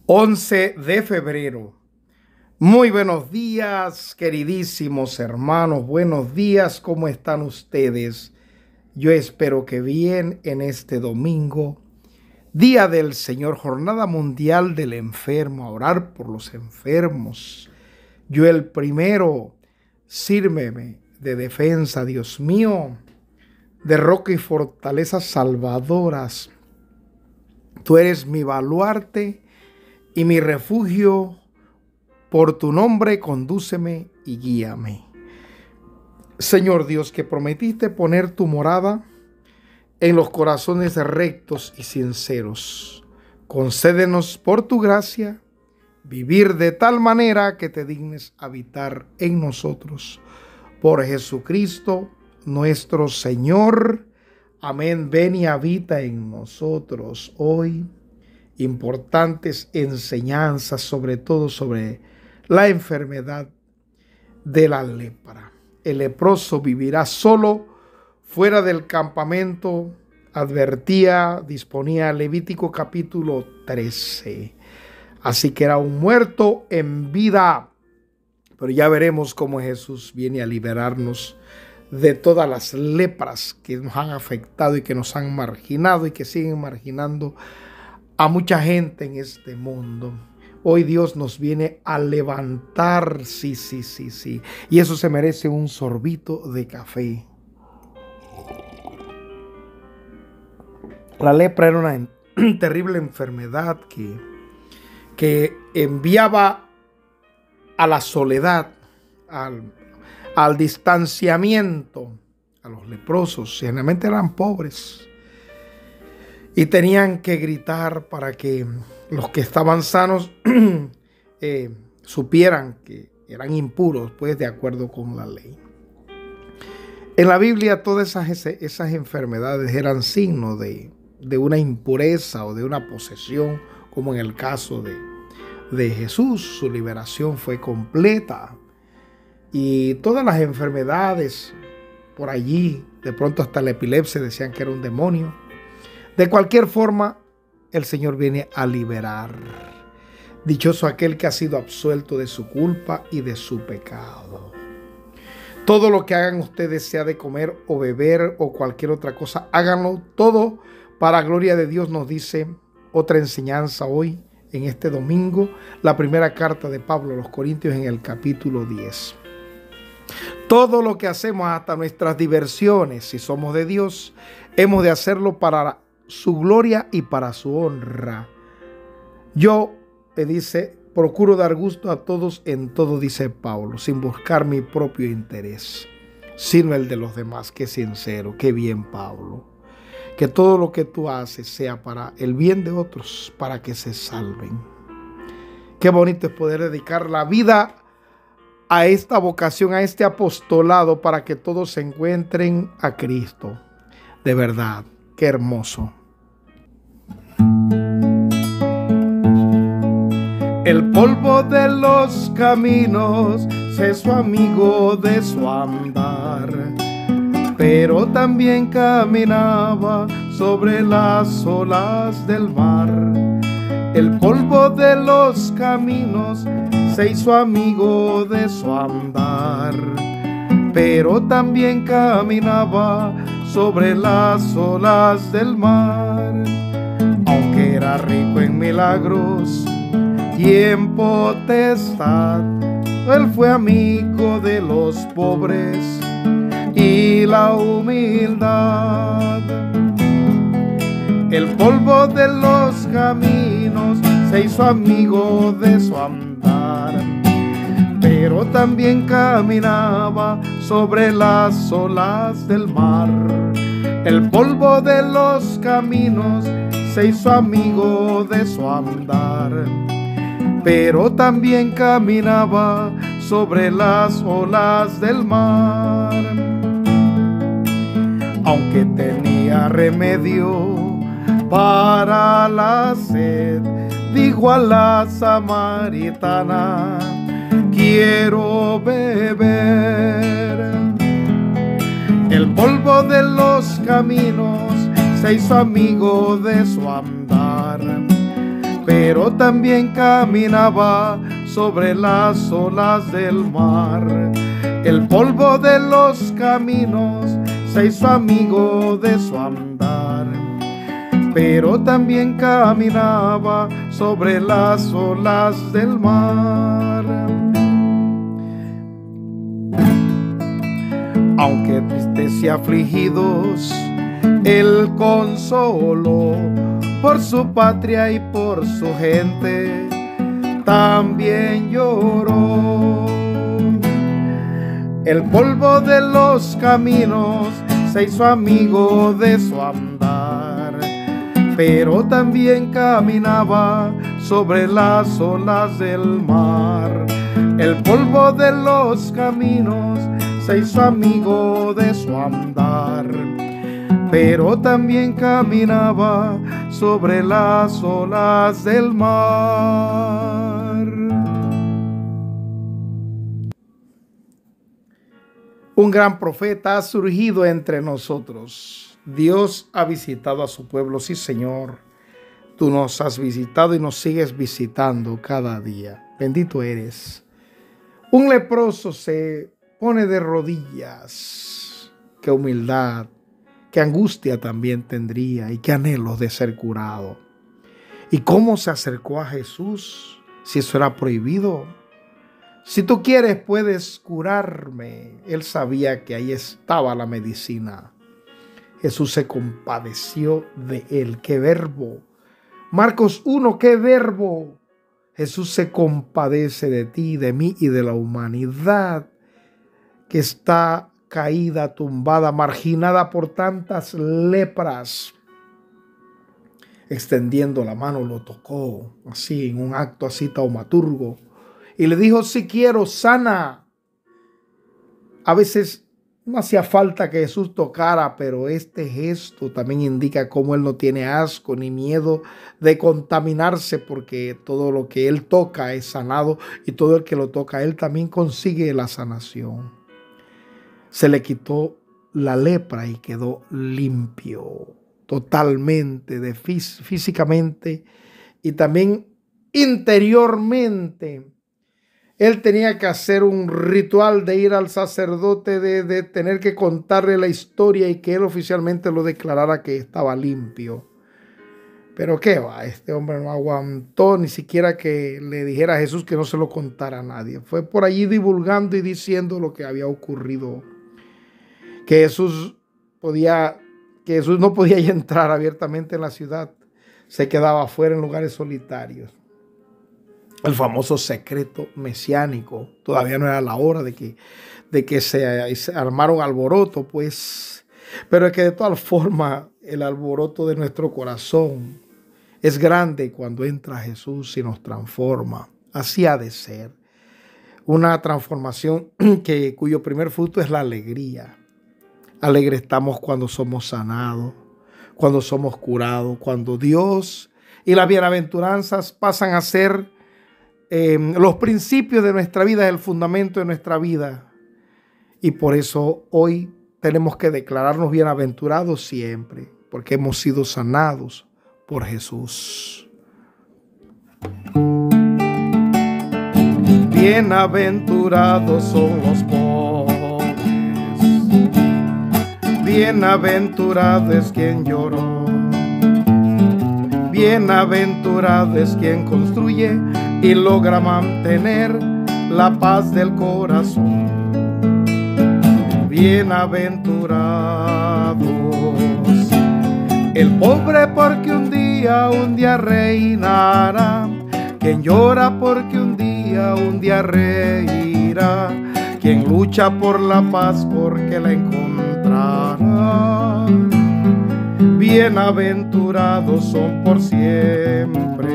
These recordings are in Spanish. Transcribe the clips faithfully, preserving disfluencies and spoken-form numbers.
once de febrero. Muy buenos días, queridísimos hermanos. Buenos días, ¿cómo están ustedes? Yo espero que bien en este domingo, Día del Señor, Jornada Mundial del Enfermo, a orar por los enfermos. Yo el primero, sírveme de defensa, Dios mío, de roca y fortalezas salvadoras. Tú eres mi baluarte y mi refugio. Por tu nombre, condúceme y guíame. Señor Dios, que prometiste poner tu morada en los corazones rectos y sinceros, concédenos por tu gracia vivir de tal manera que te dignes habitar en nosotros. Por Jesucristo nuestro Señor. Amén. Ven y habita en nosotros hoy. Importantes enseñanzas, sobre todo sobre la enfermedad de la lepra. El leproso vivirá solo fuera del campamento, advertía, disponía Levítico capítulo trece. Así que era un muerto en vida. Pero ya veremos cómo Jesús viene a liberarnos de todas las lepras que nos han afectado y que nos han marginado y que siguen marginando a mucha gente en este mundo. Hoy Dios nos viene a levantar, sí, sí, sí, sí. Y eso se merece un sorbito de café. La lepra era una terrible enfermedad que, que enviaba a la soledad, al, al distanciamiento a los leprosos. Generalmente eran pobres y tenían que gritar para que los que estaban sanos eh, supieran que eran impuros, pues de acuerdo con la ley. En la Biblia todas esas, esas enfermedades eran signos de, de una impureza o de una posesión, como en el caso de, de Jesús. Su liberación fue completa. Y todas las enfermedades por allí, de pronto hasta la epilepsia decían que era un demonio. De cualquier forma, el Señor viene a liberar. Dichoso aquel que ha sido absuelto de su culpa y de su pecado. Todo lo que hagan ustedes, sea de comer o beber o cualquier otra cosa, háganlo todo para gloria de Dios, nos dice otra enseñanza hoy, en este domingo, la primera carta de Pablo a los Corintios en el capítulo diez. Todo lo que hacemos, hasta nuestras diversiones, si somos de Dios, hemos de hacerlo para su gloria y para su honra. Yo, le dice, procuro dar gusto a todos en todo, dice Pablo, sin buscar mi propio interés, sino el de los demás. Qué sincero, qué bien, Pablo. Que todo lo que tú haces sea para el bien de otros, para que se salven. Qué bonito es poder dedicar la vida a esta vocación, a este apostolado, para que todos se encuentren a Cristo. De verdad, qué hermoso. El polvo de los caminos se su amigo de su andar, pero también caminaba sobre las olas del mar. El polvo de los caminos se hizo amigo de su andar, pero también caminaba sobre las olas del mar. Aunque era rico en milagros y en potestad, él fue amigo de los pobres y la humildad. El polvo de los caminos se hizo amigo de su andar, pero también caminaba sobre las olas del mar. El polvo de los caminos se hizo amigo de su andar, pero también caminaba sobre las olas del mar. Aunque tenía remedio para la sed, dijo a la samaritana: quiero beber. El polvo de los caminos se hizo amigo de su andar, pero también caminaba sobre las olas del mar. El polvo de los caminos se hizo amigo de su andar, pero también caminaba sobre las olas del mar. Aunque tristes y afligidos, él consoló por su patria y por su gente, también lloró. El polvo de los caminos se hizo amigo de su andar, pero también caminaba sobre las olas del mar. El polvo de los caminos se hizo amigo de su andar, pero también caminaba sobre las olas del mar. Un gran profeta ha surgido entre nosotros. Dios ha visitado a su pueblo, sí, Señor. Tú nos has visitado y nos sigues visitando cada día. Bendito eres. Un leproso se pone de rodillas. Qué humildad, qué angustia también tendría y qué anhelo de ser curado. ¿Y cómo se acercó a Jesús si eso era prohibido? Si tú quieres, puedes curarme. Él sabía que ahí estaba la medicina. Jesús se compadeció de él. ¡Qué verbo! Marcos uno, ¡qué verbo! Jesús se compadece de ti, de mí y de la humanidad que está caída, tumbada, marginada por tantas lepras. Extendiendo la mano, lo tocó así, en un acto así taumaturgo. Y le dijo, si quiero, sana. A veces no hacía falta que Jesús tocara, pero este gesto también indica cómo él no tiene asco ni miedo de contaminarse, porque todo lo que él toca es sanado y todo el que lo toca, él también consigue la sanación. Se le quitó la lepra y quedó limpio totalmente, de fí- físicamente y también interiormente. Él tenía que hacer un ritual de ir al sacerdote, de, de tener que contarle la historia y que él oficialmente lo declarara que estaba limpio. Pero qué va, este hombre no aguantó ni siquiera que le dijera a Jesús que no se lo contara a nadie. Fue por allí divulgando y diciendo lo que había ocurrido. Que Jesús podía, que Jesús no podía ya entrar abiertamente en la ciudad. Se quedaba afuera en lugares solitarios. El famoso secreto mesiánico. Todavía no era la hora de que, de que se, se armara un alboroto, pues. Pero es que de todas formas el alboroto de nuestro corazón es grande cuando entra Jesús y nos transforma. Así ha de ser. Una transformación que, cuyo primer fruto es la alegría. Alegre estamos cuando somos sanados, cuando somos curados, cuando Dios y las bienaventuranzas pasan a ser eh, los principios de nuestra vida, el fundamento de nuestra vida. Y por eso hoy tenemos que declararnos bienaventurados siempre, porque hemos sido sanados por Jesús. Bienaventurados son los pobres, bienaventurado es quien lloró, bienaventurado es quien construye y logra mantener la paz del corazón. Bienaventurados el pobre porque un día, un día reinará, quien llora porque un día, un día reirá, quien lucha por la paz porque la encontrará. Bienaventurados son por siempre.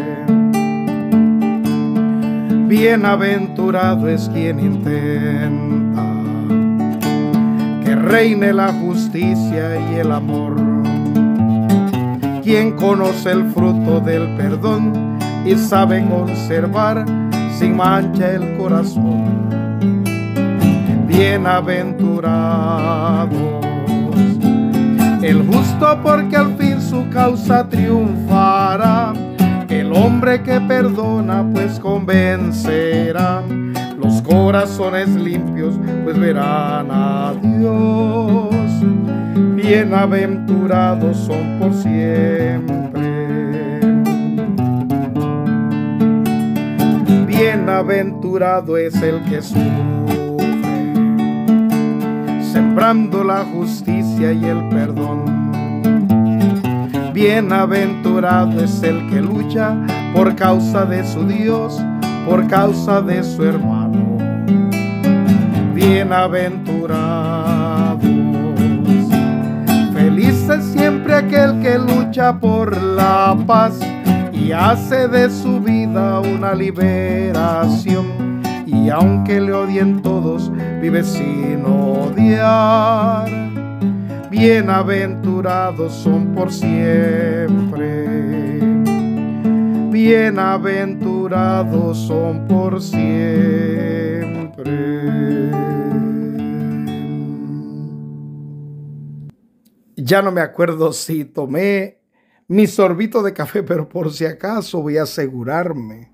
Bienaventurado es quien intenta que reine la justicia y el amor, quien conoce el fruto del perdón y sabe conservar sin mancha el corazón. Bienaventurados el justo porque al fin su causa triunfará, el hombre que perdona pues convencerá, los corazones limpios pues verán a Dios. Bienaventurados son por siempre. Bienaventurado es el que sufre, sembrando la justicia y el perdón. Bienaventurado es el que lucha por causa de su Dios, por causa de su hermano. Bienaventurados, feliz es siempre aquel que lucha por la paz y hace de su vida una liberación. Y aunque le odien todos, vive sin odiar. Bienaventurados son por siempre. Bienaventurados son por siempre. Ya no me acuerdo si tomé mi sorbito de café, pero por si acaso voy a asegurarme.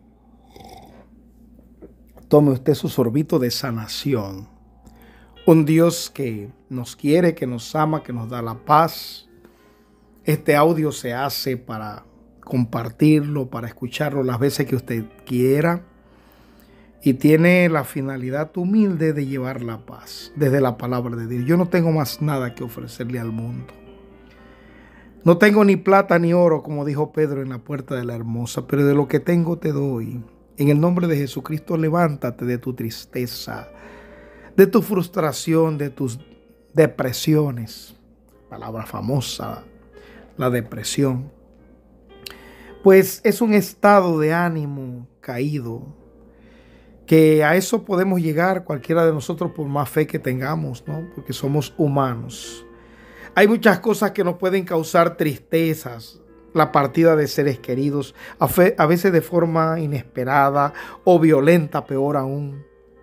Tome usted su sorbito de sanación. Un Dios que nos quiere, que nos ama, que nos da la paz. Este audio se hace para compartirlo, para escucharlo las veces que usted quiera. Y tiene la finalidad humilde de llevar la paz desde la palabra de Dios. Yo no tengo más nada que ofrecerle al mundo. No tengo ni plata ni oro, como dijo Pedro en la puerta de la hermosa, pero de lo que tengo te doy. En el nombre de Jesucristo, levántate de tu tristeza, de tu frustración, de tus depresiones. Palabra famosa, la depresión. Pues es un estado de ánimo caído, que a eso podemos llegar cualquiera de nosotros por más fe que tengamos, ¿no? Porque somos humanos. Hay muchas cosas que nos pueden causar tristezas. La partida de seres queridos, a, fe, a veces de forma inesperada o violenta, peor aún.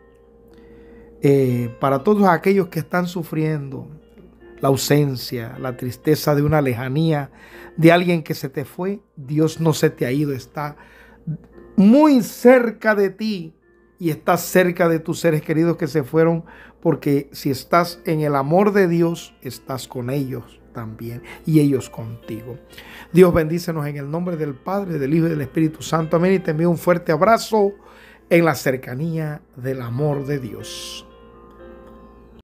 Eh, para todos aquellos que están sufriendo la ausencia, la tristeza de una lejanía, de alguien que se te fue, Dios no se te ha ido, está muy cerca de ti y está cerca de tus seres queridos que se fueron, porque si estás en el amor de Dios, estás con ellos también y ellos contigo. Dios bendícenos en el nombre del Padre, del Hijo y del Espíritu Santo. Amén. Y te envío un fuerte abrazo en la cercanía del amor de Dios.